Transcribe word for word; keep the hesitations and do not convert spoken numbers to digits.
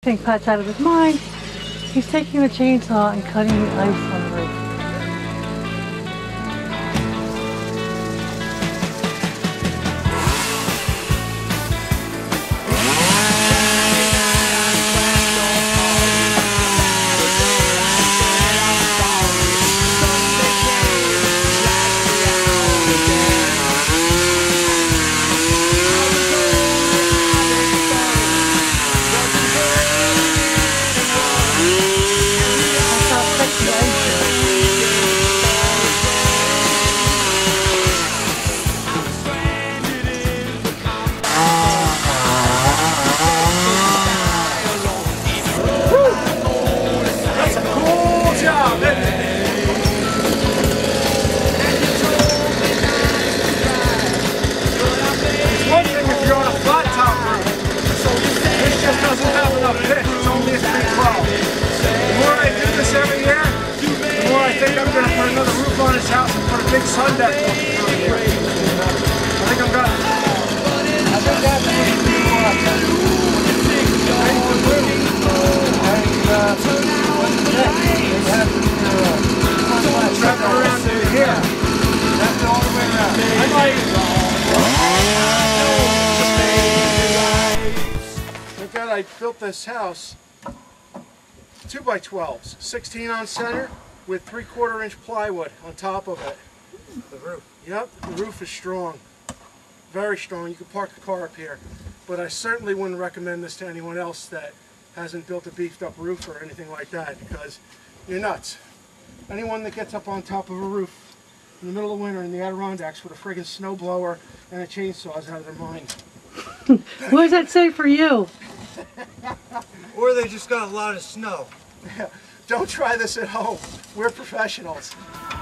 I think Pat's out of his mind. He's taking the chainsaw and cutting the ice on the roof. I think I'm going to put another roof on his house and put a big sun deck on here. I think I'm going to... I think that's going to be what? Ready to move. And, uh, what's next? They have to, uh, track around to here. That's the only way around. I might... Look at, I built this house, two by twelves, sixteen on center, with three quarter inch plywood on top of it. The roof? Yep, the roof is strong. Very strong. You can park the car up here. But I certainly wouldn't recommend this to anyone else that hasn't built a beefed up roof or anything like that, because you're nuts. Anyone that gets up on top of a roof in the middle of winter in the Adirondacks with a friggin' snowblower and a chainsaw is out of their mind. What does that say for you? Or they just got a lot of snow. Don't try this at home. We're professionals.